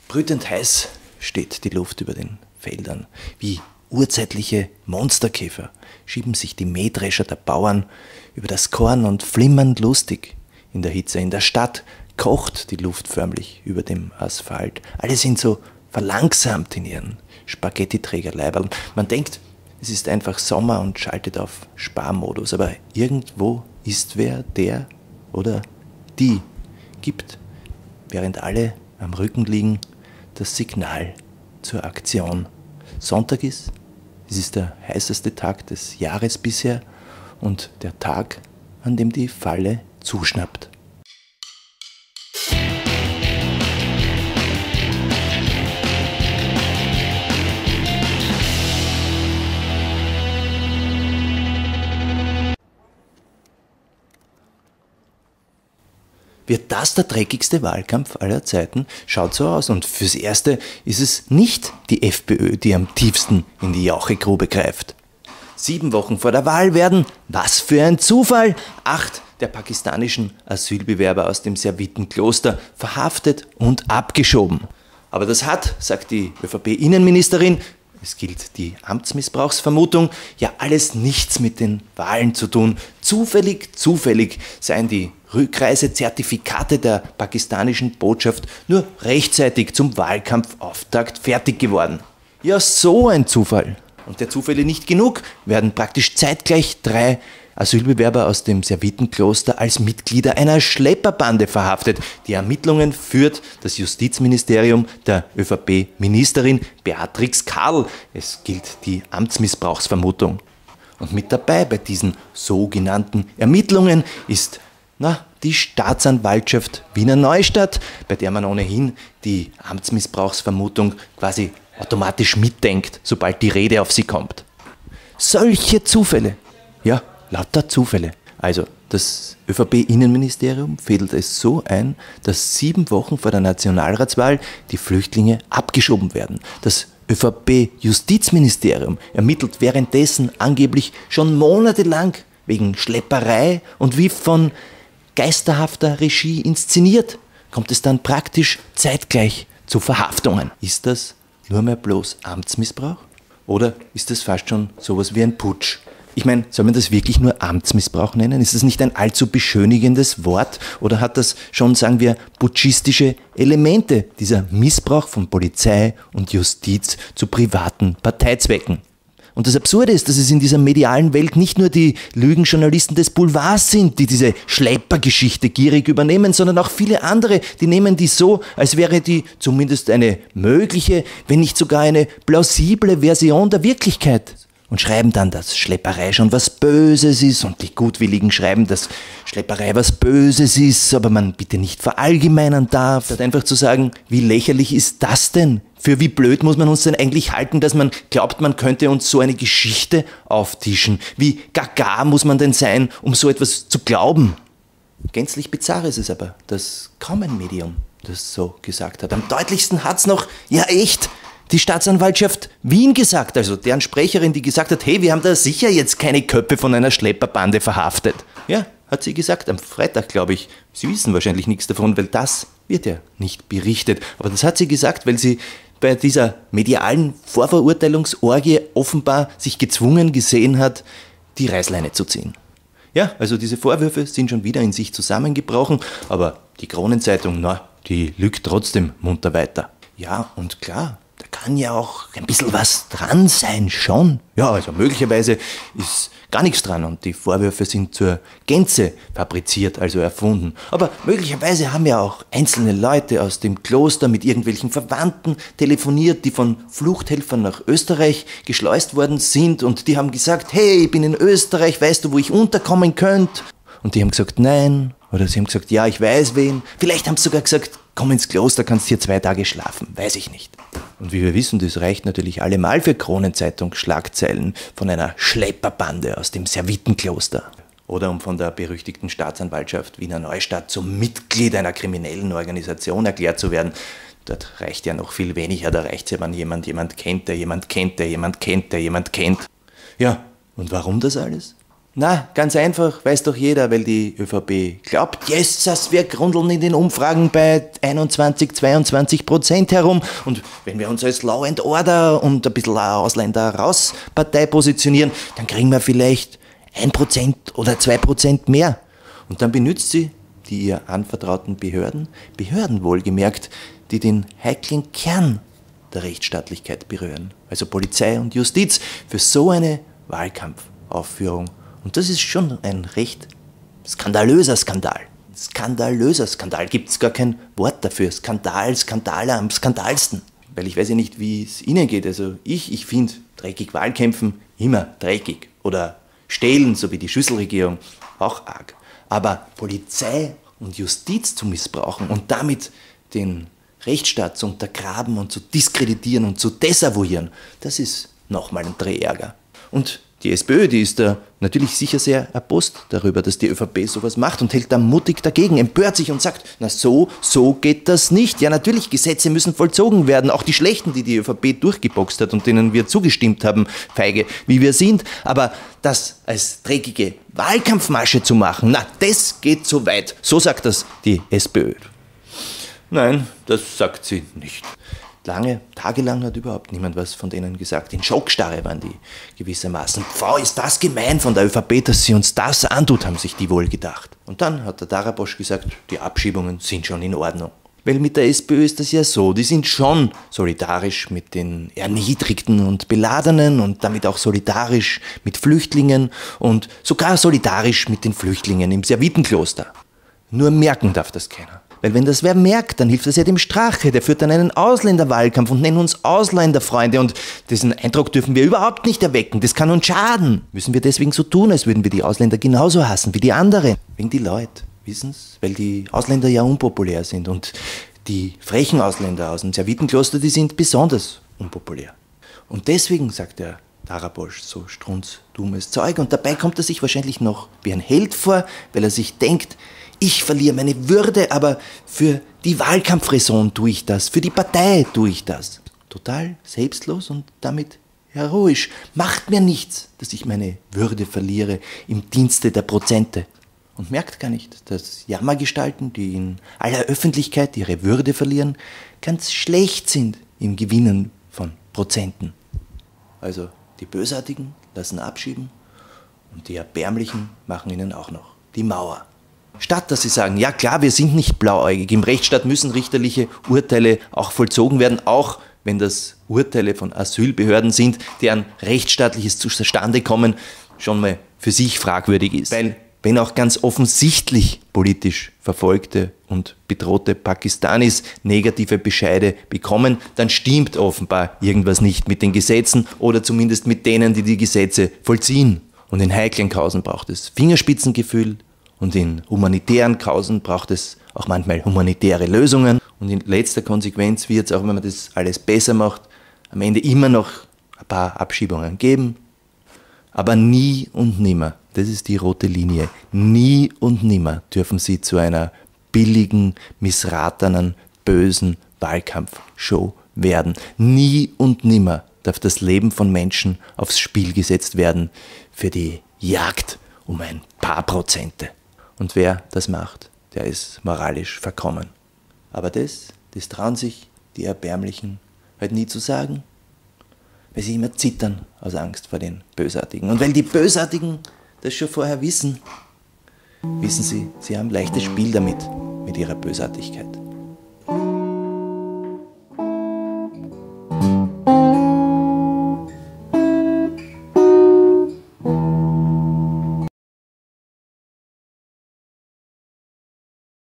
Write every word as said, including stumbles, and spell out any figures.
Brütend heiß steht die Luft über den Feldern. Wie urzeitliche Monsterkäfer schieben sich die Mähdrescher der Bauern über das Korn und flimmern lustig in der Hitze. In der Stadt kocht die Luft förmlich über dem Asphalt. Alle sind so verlangsamt in ihren Spaghetti-Trägerleiberln. Man denkt, es ist einfach Sommer und schaltet auf Sparmodus. Aber irgendwo ist wer, der oder die gibt, während alle am Rücken liegen, das Signal zur Aktion. Sonntag ist, es ist der heißeste Tag des Jahres bisher und der Tag, an dem die Falle zuschnappt. Wird das der dreckigste Wahlkampf aller Zeiten? Schaut so aus. Und fürs Erste ist es nicht die FPÖ, die am tiefsten in die Jauchegrube greift. Sieben Wochen vor der Wahl werden, was für ein Zufall, acht der pakistanischen Asylbewerber aus dem Servitenkloster verhaftet und abgeschoben. Aber das hat, sagt die ÖVP-Innenministerin, es gilt die Amtsmissbrauchsvermutung, ja alles nichts mit den Wahlen zu tun. Zufällig, zufällig seien die Rückreisezertifikate der pakistanischen Botschaft nur rechtzeitig zum Wahlkampfauftakt fertig geworden. Ja, so ein Zufall. Und der Zufälle nicht genug, werden praktisch zeitgleich drei Asylbewerber aus dem Servitenkloster als Mitglieder einer Schlepperbande verhaftet. Die Ermittlungen führt das Justizministerium der ÖVP-Ministerin Beatrix Karl. Es gilt die Amtsmissbrauchsvermutung. Und mit dabei bei diesen sogenannten Ermittlungen ist na, die Staatsanwaltschaft Wiener Neustadt, bei der man ohnehin die Amtsmissbrauchsvermutung quasi automatisch mitdenkt, sobald die Rede auf sie kommt. Solche Zufälle, ja, lauter Zufälle. Also, das ÖVP-Innenministerium fädelt es so ein, dass sieben Wochen vor der Nationalratswahl die Flüchtlinge abgeschoben werden. Das ÖVP-Justizministerium ermittelt währenddessen angeblich schon monatelang wegen Schlepperei und wie von geisterhafter Regie inszeniert, kommt es dann praktisch zeitgleich zu Verhaftungen. Ist das nur mehr bloß Amtsmissbrauch? Oder ist das fast schon sowas wie ein Putsch? Ich meine, soll man das wirklich nur Amtsmissbrauch nennen? Ist das nicht ein allzu beschönigendes Wort? Oder hat das schon, sagen wir, putschistische Elemente, dieser Missbrauch von Polizei und Justiz zu privaten Parteizwecken? Und das Absurde ist, dass es in dieser medialen Welt nicht nur die Lügenjournalisten des Boulevards sind, die diese Schleppergeschichte gierig übernehmen, sondern auch viele andere, die nehmen die so, als wäre die zumindest eine mögliche, wenn nicht sogar eine plausible Version der Wirklichkeit. Und schreiben dann, dass Schlepperei schon was Böses ist und die Gutwilligen schreiben, dass Schlepperei was Böses ist, aber man bitte nicht verallgemeinern darf. Statt einfach zu sagen, wie lächerlich ist das denn? Für wie blöd muss man uns denn eigentlich halten, dass man glaubt, man könnte uns so eine Geschichte auftischen? Wie gaga muss man denn sein, um so etwas zu glauben? Gänzlich bizarr ist es aber, dass kaum ein Medium das so gesagt hat. Am deutlichsten hat's noch, ja echt, die Staatsanwaltschaft Wien gesagt, also deren Sprecherin, die gesagt hat, hey, wir haben da sicher jetzt keine Köpfe von einer Schlepperbande verhaftet. Ja, hat sie gesagt, am Freitag, glaube ich. Sie wissen wahrscheinlich nichts davon, weil das wird ja nicht berichtet. Aber das hat sie gesagt, weil sie bei dieser medialen Vorverurteilungsorgie offenbar sich gezwungen gesehen hat, die Reißleine zu ziehen. Ja, also diese Vorwürfe sind schon wieder in sich zusammengebrochen, aber die Kronenzeitung, na, die lügt trotzdem munter weiter. Ja, und klar, da kann ja auch ein bisschen was dran sein, schon. Ja, also möglicherweise ist gar nichts dran und die Vorwürfe sind zur Gänze fabriziert, also erfunden. Aber möglicherweise haben ja auch einzelne Leute aus dem Kloster mit irgendwelchen Verwandten telefoniert, die von Fluchthelfern nach Österreich geschleust worden sind und die haben gesagt, hey, ich bin in Österreich, weißt du, wo ich unterkommen könnte? Und die haben gesagt, nein. Oder sie haben gesagt, ja, ich weiß wen. Vielleicht haben sie sogar gesagt, komm ins Kloster, kannst hier zwei Tage schlafen. Weiß ich nicht. Und wie wir wissen, das reicht natürlich allemal für Kronenzeitung-Schlagzeilen von einer Schlepperbande aus dem Servitenkloster. Oder um von der berüchtigten Staatsanwaltschaft Wiener Neustadt zum Mitglied einer kriminellen Organisation erklärt zu werden. Dort reicht ja noch viel weniger. Da reicht es ja, wenn jemand jemand kennt, der jemand kennt, der jemand kennt, der jemand kennt. Ja, und warum das alles? Na, ganz einfach, weiß doch jeder, weil die ÖVP glaubt, yes, wir grundeln in den Umfragen bei einundzwanzig, zweiundzwanzig Prozent herum. Und wenn wir uns als Law and Order und ein bisschen Ausländer raus Partei positionieren, dann kriegen wir vielleicht ein Prozent oder zwei Prozent mehr. Und dann benutzt sie die ihr anvertrauten Behörden, Behörden wohlgemerkt, die den heiklen Kern der Rechtsstaatlichkeit berühren, also Polizei und Justiz, für so eine Wahlkampfaufführung. Und das ist schon ein recht skandalöser Skandal. Skandalöser Skandal, gibt es gar kein Wort dafür. Skandal, Skandale am skandalsten. Weil ich weiß ja nicht, wie es Ihnen geht. Also ich, ich finde dreckig Wahlkämpfen immer dreckig. Oder stehlen, so wie die Schüsselregierung, auch arg. Aber Polizei und Justiz zu missbrauchen und damit den Rechtsstaat zu untergraben und zu diskreditieren und zu desavouieren, das ist nochmal ein Drehärger. Und die SPÖ, die ist da natürlich sicher sehr erbost darüber, dass die ÖVP sowas macht und hält da mutig dagegen, empört sich und sagt, na so, so geht das nicht. Ja natürlich, Gesetze müssen vollzogen werden, auch die schlechten, die die ÖVP durchgeboxt hat und denen wir zugestimmt haben, feige wie wir sind. Aber das als dreckige Wahlkampfmasche zu machen, na das geht zu weit. So sagt das die SPÖ. Nein, das sagt sie nicht. Lange, tagelang hat überhaupt niemand was von denen gesagt. In Schockstarre waren die gewissermaßen. Pfau, ist das gemein von der ÖVP, dass sie uns das antut, haben sich die wohl gedacht. Und dann hat der Darabosch gesagt, die Abschiebungen sind schon in Ordnung. Weil mit der SPÖ ist das ja so, die sind schon solidarisch mit den Erniedrigten und Beladenen und damit auch solidarisch mit Flüchtlingen und sogar solidarisch mit den Flüchtlingen im Servitenkloster. Nur merken darf das keiner. Weil wenn das wer merkt, dann hilft das ja dem Strache. Der führt dann einen Ausländerwahlkampf und nennt uns Ausländerfreunde. Und diesen Eindruck dürfen wir überhaupt nicht erwecken. Das kann uns schaden. Müssen wir deswegen so tun, als würden wir die Ausländer genauso hassen wie die anderen. Wegen die Leute, wissen's? Weil die Ausländer ja unpopulär sind. Und die frechen Ausländer aus dem Servitenkloster, die sind besonders unpopulär. Und deswegen sagt der Darabosch so strunzdummes Zeug. Und dabei kommt er sich wahrscheinlich noch wie ein Held vor, weil er sich denkt, ich verliere meine Würde, aber für die Wahlkampfraison tue ich das, für die Partei tue ich das. Total selbstlos und damit heroisch. Macht mir nichts, dass ich meine Würde verliere im Dienste der Prozente. Und merkt gar nicht, dass Jammergestalten, die in aller Öffentlichkeit ihre Würde verlieren, ganz schlecht sind im Gewinnen von Prozenten. Also die Bösartigen lassen abschieben und die Erbärmlichen machen ihnen auch noch die Mauer. Statt dass sie sagen, ja klar, wir sind nicht blauäugig, im Rechtsstaat müssen richterliche Urteile auch vollzogen werden, auch wenn das Urteile von Asylbehörden sind, deren rechtsstaatliches Zustandekommen schon mal für sich fragwürdig ist. Weil wenn auch ganz offensichtlich politisch verfolgte und bedrohte Pakistanis negative Bescheide bekommen, dann stimmt offenbar irgendwas nicht mit den Gesetzen oder zumindest mit denen, die die Gesetze vollziehen. Und in heiklen Kausen braucht es Fingerspitzengefühl, und in humanitären Kausen braucht es auch manchmal humanitäre Lösungen. Und in letzter Konsequenz wird es, auch wenn man das alles besser macht, am Ende immer noch ein paar Abschiebungen geben. Aber nie und nimmer, das ist die rote Linie, nie und nimmer dürfen sie zu einer billigen, missratenen, bösen Wahlkampfshow werden. Nie und nimmer darf das Leben von Menschen aufs Spiel gesetzt werden für die Jagd um ein paar Prozente. Und wer das macht, der ist moralisch verkommen. Aber das, das trauen sich die Erbärmlichen halt nie zu sagen, weil sie immer zittern aus Angst vor den Bösartigen. Und weil die Bösartigen das schon vorher wissen, wissen sie, sie haben leichtes Spiel damit, mit ihrer Bösartigkeit.